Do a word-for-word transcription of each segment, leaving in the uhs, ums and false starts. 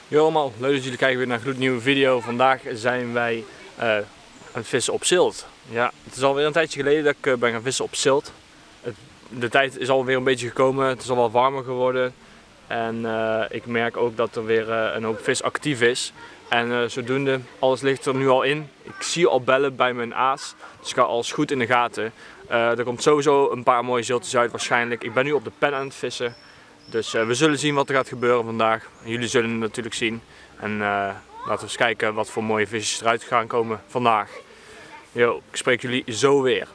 Yo allemaal, leuk dat jullie kijken weer naar een gloednieuwe video. Vandaag zijn wij uh, aan het vissen op Zilt. Ja, het is alweer een tijdje geleden dat ik uh, ben gaan vissen op Zilt. Het, de tijd is alweer een beetje gekomen, het is al wat warmer geworden. En uh, ik merk ook dat er weer uh, een hoop vis actief is. En uh, zodoende, alles ligt er nu al in. Ik zie al bellen bij mijn aas, dus ik ga alles goed in de gaten. Uh, er komt sowieso een paar mooie ziltjes uit waarschijnlijk. Ik ben nu op de pen aan het vissen. Dus uh, we zullen zien wat er gaat gebeuren vandaag. En jullie zullen het natuurlijk zien. En uh, laten we eens kijken wat voor mooie visjes eruit gaan komen vandaag. Yo, ik spreek jullie zo weer.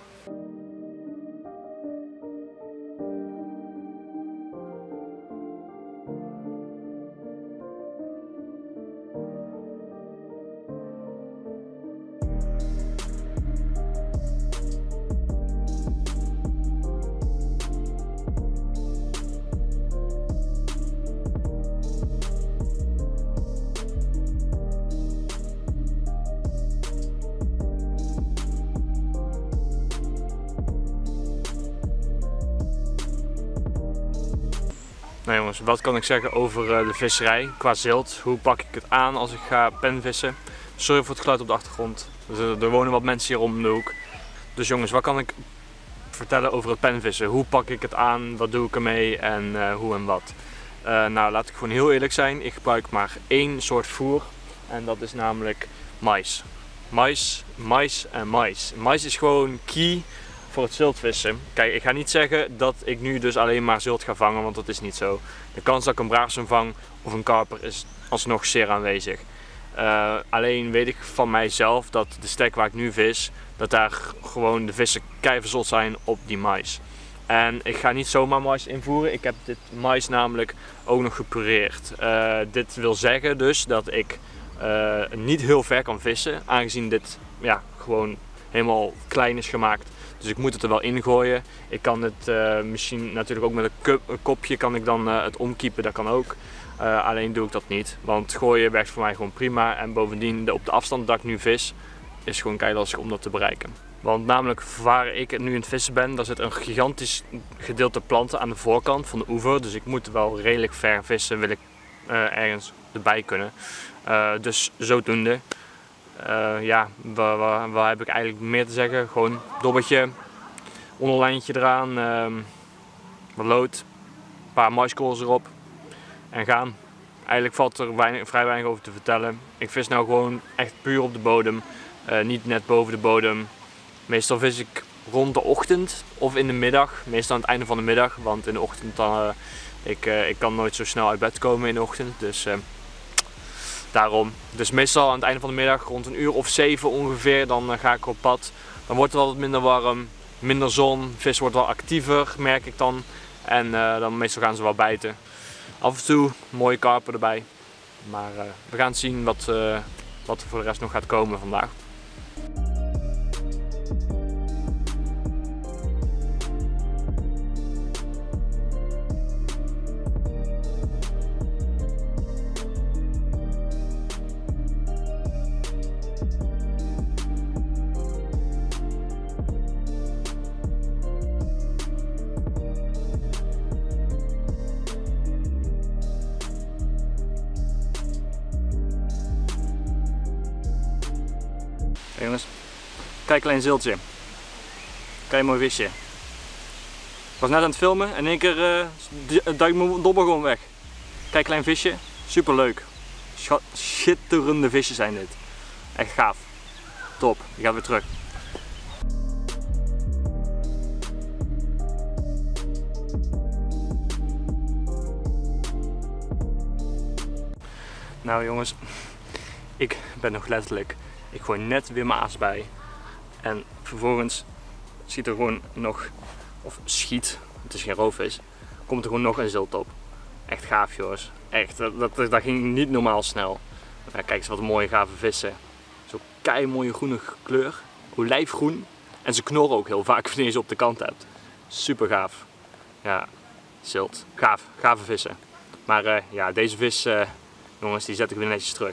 Nou jongens, wat kan ik zeggen over de visserij qua zilt? Hoe pak ik het aan als ik ga penvissen? Sorry voor het geluid op de achtergrond. Er, er wonen wat mensen hier om de hoek. Dus jongens, wat kan ik vertellen over het penvissen? Hoe pak ik het aan? Wat doe ik ermee? En uh, hoe en wat? Uh, nou, laat ik gewoon heel eerlijk zijn. Ik gebruik maar één soort voer. En dat is namelijk mais. Mais, mais en mais. Mais is gewoon key voor het ziltvissen. Kijk, ik ga niet zeggen dat ik nu dus alleen maar zilt ga vangen, want dat is niet zo. De kans dat ik een braaksem vang of een karper is alsnog zeer aanwezig. Uh, alleen weet ik van mijzelf dat de stek waar ik nu vis, dat daar gewoon de vissen keiverzot zijn op die mais. En ik ga niet zomaar mais invoeren. Ik heb dit mais namelijk ook nog gepureerd. Uh, dit wil zeggen dus dat ik uh, niet heel ver kan vissen, aangezien dit ja, gewoon helemaal klein is gemaakt. Dus ik moet het er wel in gooien. Ik kan het uh, misschien natuurlijk ook met een, cup, een kopje kan ik dan uh, het omkiepen, dat kan ook. Uh, alleen doe ik dat niet, want gooien werkt voor mij gewoon prima. En bovendien de, op de afstand dat ik nu vis, is gewoon keilastig om dat te bereiken. Want namelijk waar ik nu in het vissen ben, daar zit een gigantisch gedeelte planten aan de voorkant van de oever. Dus ik moet wel redelijk ver vissen, wil ik uh, ergens erbij kunnen. Uh, dus zodoende. Uh, ja, waar, waar, waar heb ik eigenlijk meer te zeggen? Gewoon dobbertje, onderlijntje eraan, uh, wat lood, een paar maiskorrels erop en gaan. Eigenlijk valt er weinig, vrij weinig over te vertellen. Ik vis nou gewoon echt puur op de bodem, uh, niet net boven de bodem. Meestal vis ik rond de ochtend of in de middag, meestal aan het einde van de middag, want in de ochtend dan, uh, ik, uh, ik kan nooit zo snel uit bed komen in de ochtend. Dus, uh, Daarom. Dus meestal aan het einde van de middag, rond een uur of zeven ongeveer, dan ga ik op pad. Dan wordt het wel wat minder warm, minder zon, vis wordt wel actiever, merk ik dan. En uh, dan meestal gaan ze wel bijten. Af en toe mooie karper erbij. Maar uh, we gaan zien wat, uh, wat er voor de rest nog gaat komen vandaag. Hey jongens, kijk klein ziltje. Kijk mooi visje. Ik was net aan het filmen en in één keer uh, duikt mijn dobber gewoon weg. Kijk klein visje, super leuk. Schitterende visjes zijn dit. Echt gaaf. Top, die gaat weer terug. Nou jongens, ik ben nog letterlijk. Ik gooi net weer mijn aas bij en vervolgens ziet er gewoon nog, of schiet, het is geen roofvis, komt er gewoon nog een zilt op. Echt gaaf jongens, echt, dat, dat, dat ging niet normaal snel. Ja, kijk eens wat een mooie gave vissen. Zo'n kei mooie groene kleur, olijfgroen en ze knorren ook heel vaak wanneer je ze op de kant hebt. Super gaaf. Ja, zilt, gaaf, gave vissen. Maar uh, ja, deze vis, uh, jongens, die zet ik weer netjes terug.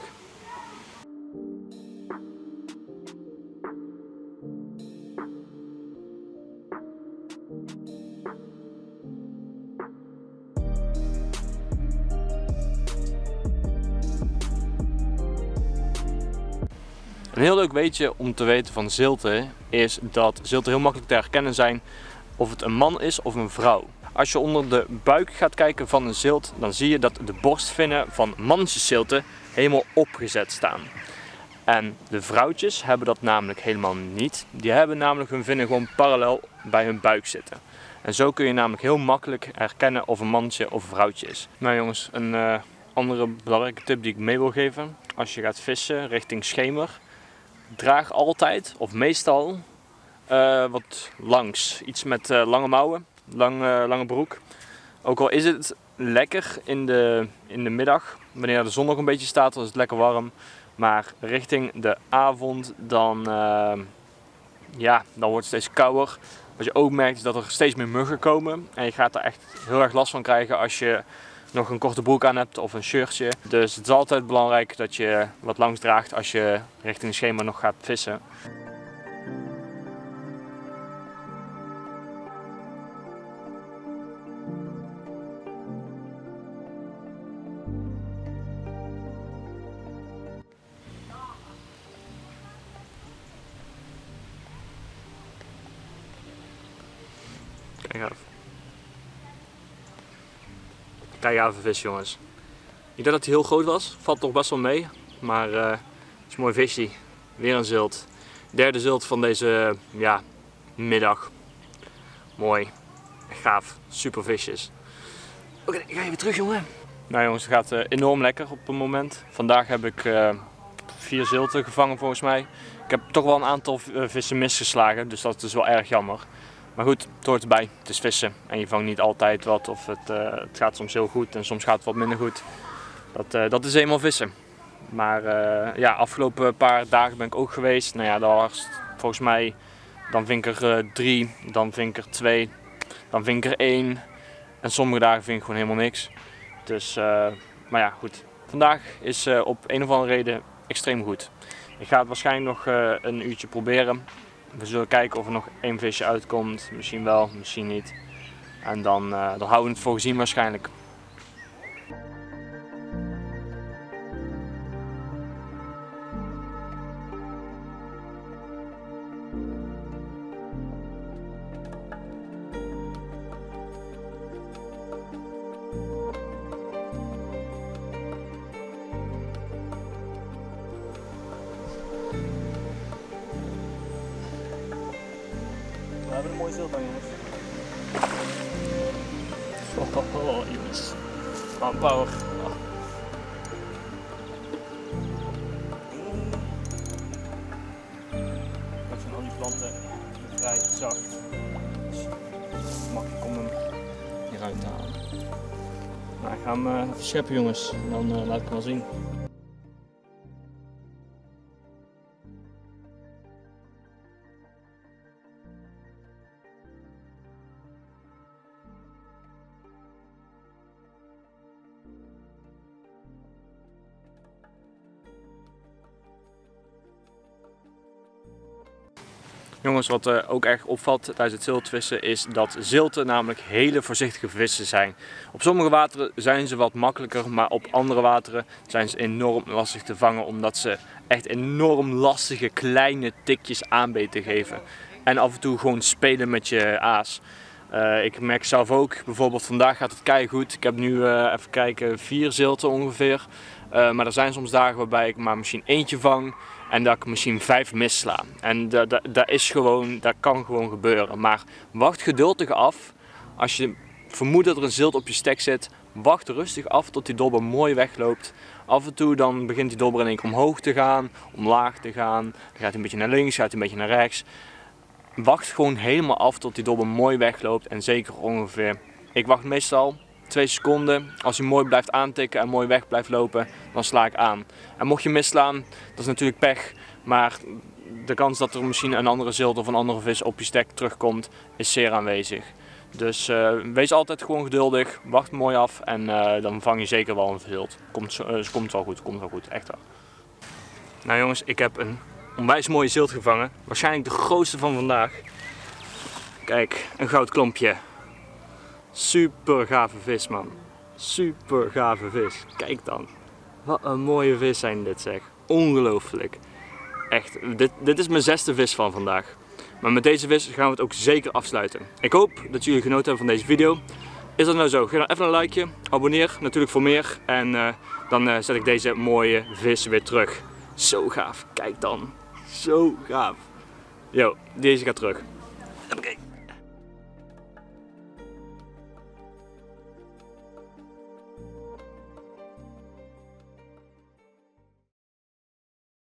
Een heel leuk weetje om te weten van zilten is dat zilten heel makkelijk te herkennen zijn of het een man is of een vrouw. Als je onder de buik gaat kijken van een zilt, dan zie je dat de borstvinnen van mannetjeszilten helemaal opgezet staan. En de vrouwtjes hebben dat namelijk helemaal niet. Die hebben namelijk hun vinnen gewoon parallel bij hun buik zitten. En zo kun je namelijk heel makkelijk herkennen of een mannetje of een vrouwtje is. Nou jongens, een uh, andere belangrijke tip die ik mee wil geven. Als je gaat vissen richting schemer, draag altijd of meestal uh, wat langs. Iets met uh, lange mouwen, lang, uh, lange broek. Ook al is het lekker in de, in de middag, wanneer de zon nog een beetje staat, dan is het lekker warm. Maar richting de avond, dan, uh, ja, dan wordt het steeds kouder. Wat je ook merkt is dat er steeds meer muggen komen. En je gaat er echt heel erg last van krijgen als je nog een korte broek aan hebt of een shirtje. Dus het is altijd belangrijk dat je wat langs draagt als je richting de schemer nog gaat vissen. Kijk even. Kijk even vis jongens. Ik dacht dat hij heel groot was. Valt toch best wel mee. Maar uh, het is een mooi visje. Weer een zilt. Derde zilt van deze ja, middag. Mooi. Echt gaaf. Super visjes. Oké, ik ga even terug jongen. Nou jongens, het gaat uh, enorm lekker op het moment. Vandaag heb ik uh, vier zilten gevangen volgens mij. Ik heb toch wel een aantal vissen misgeslagen. Dus dat is wel erg jammer. Maar goed, het hoort erbij. Het is vissen en je vangt niet altijd wat of het, uh, het gaat soms heel goed en soms gaat het wat minder goed. Dat, uh, dat is eenmaal vissen. Maar uh, ja, afgelopen paar dagen ben ik ook geweest. Nou ja, dat was volgens mij, dan ving ik er uh, drie, dan ving ik er twee, dan ving ik er één. En sommige dagen ving ik gewoon helemaal niks. Dus, uh, maar ja, goed. Vandaag is uh, op een of andere reden extreem goed. Ik ga het waarschijnlijk nog uh, een uurtje proberen. We zullen kijken of er nog één visje uitkomt. Misschien wel, misschien niet. En dan, uh, dan houden we het voor gezien waarschijnlijk. We hebben een mooi zilt aan jongens. Oh, oh, oh jongens. Van power. Oh. Ik vind al die planten vrij zacht. Dus makkelijk om hem hieruit te halen. Nou, ik ga hem uh, even scheppen jongens. En dan uh, laat ik hem wel zien. Jongens, wat uh, ook erg opvalt tijdens het ziltvissen is dat zilten namelijk hele voorzichtige vissen zijn. Op sommige wateren zijn ze wat makkelijker, maar op andere wateren zijn ze enorm lastig te vangen omdat ze echt enorm lastige kleine tikjes aanbeten geven. En af en toe gewoon spelen met je aas. Uh, ik merk zelf ook, bijvoorbeeld vandaag gaat het keigoed. Ik heb nu uh, even kijken, vier zilten ongeveer. Uh, maar er zijn soms dagen waarbij ik maar misschien eentje vang en dat ik misschien vijf missla. En dat, dat, dat is gewoon, dat kan gewoon gebeuren. Maar wacht geduldig af. Als je vermoedt dat er een zilt op je stek zit, wacht rustig af tot die dobber mooi wegloopt. Af en toe dan begint die dobber in één keer omhoog te gaan, omlaag te gaan. Dan gaat hij een beetje naar links, gaat hij een beetje naar rechts. Wacht gewoon helemaal af tot die dobber mooi wegloopt en zeker ongeveer, ik wacht meestal twee seconden. Als hij mooi blijft aantikken en mooi weg blijft lopen, dan sla ik aan. En mocht je misslaan, dat is natuurlijk pech, maar de kans dat er misschien een andere zilt of een andere vis op je stek terugkomt, is zeer aanwezig. Dus uh, wees altijd gewoon geduldig, wacht mooi af en uh, dan vang je zeker wel een zilt. Komt, uh, komt wel goed, komt wel goed, echt wel. Nou jongens, ik heb een onwijs mooie zilt gevangen. Waarschijnlijk de grootste van vandaag. Kijk, een goudklompje. Super gave vis man. Super gave vis. Kijk dan. Wat een mooie vis zijn dit zeg. Ongelooflijk. echt, dit, dit is mijn zesde vis van vandaag. Maar met deze vis gaan we het ook zeker afsluiten. Ik hoop dat jullie genoten hebben van deze video. Is dat nou zo? Geef dan even een likeje, abonneer natuurlijk voor meer. En uh, dan uh, zet ik deze mooie vis weer terug. Zo gaaf, kijk dan. Zo gaaf. Yo, deze gaat terug.